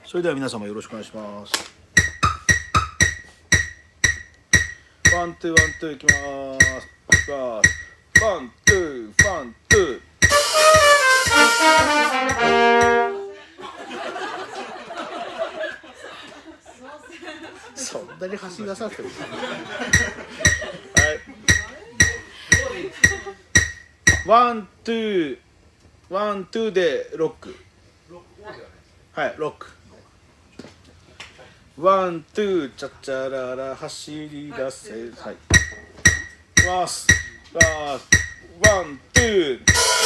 それでは皆様よろしくお願いします。ワンツーワンツーいきます。ワンツーワンツー。そんなに走り出さなくてもいい。はい。ワンツーワンツーでロック。はい、ロック。ワン、ツー、チャチャララ、走り出せ。はい。いきます。ワン、ツー。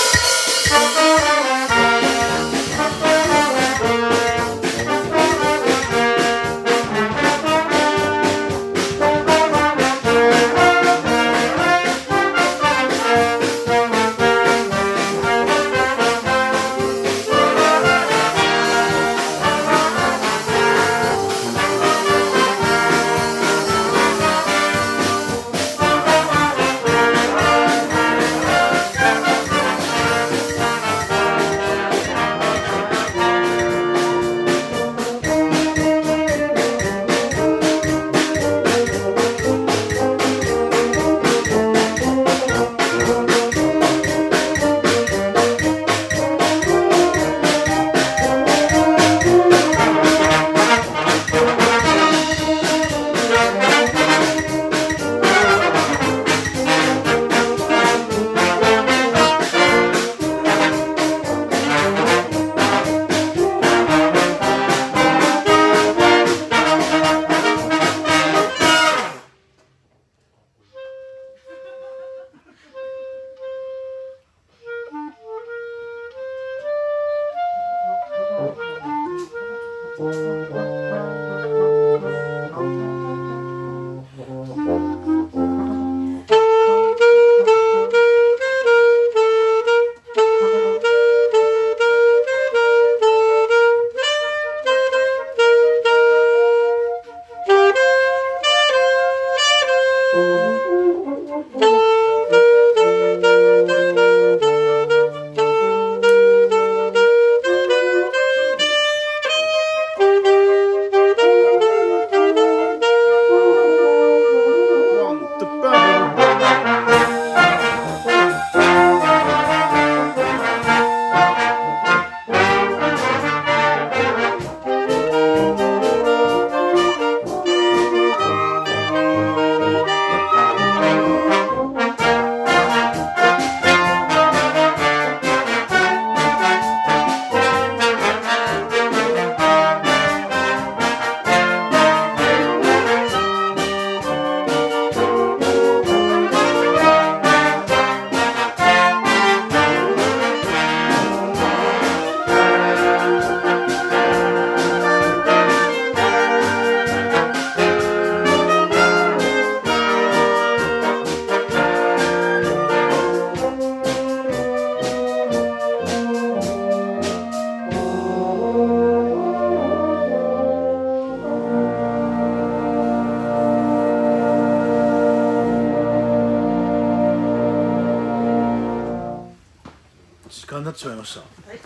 時間になってしまいました。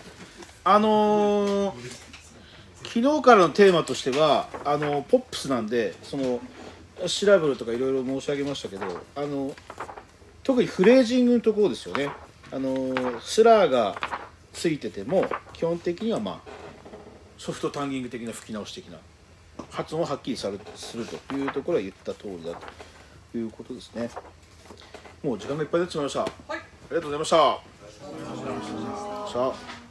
昨日からのテーマとしてはポップスなんで、そのシラブルとかいろいろ申し上げましたけど、特にフレージングのところですよね。スラーがついてても基本的にはソフトタンギング的な吹き直し的な発音をはっきりするというところは言った通りだということですね。もう時間がいっぱいになってしまいました。はい、ありがとうございました。